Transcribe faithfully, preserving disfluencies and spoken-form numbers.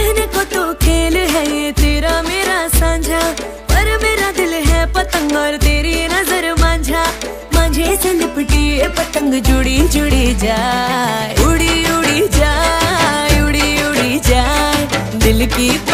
कहने को तो खेल है ये तेरा मेरा साझा, पर मेरा दिल है पतंग और तेरी नजर मांझा। मांझे से लिपटी ये पतंग जुड़ी जुड़ी जाए, उड़ी उड़ी जाए, उड़ी उड़ी जाए दिल की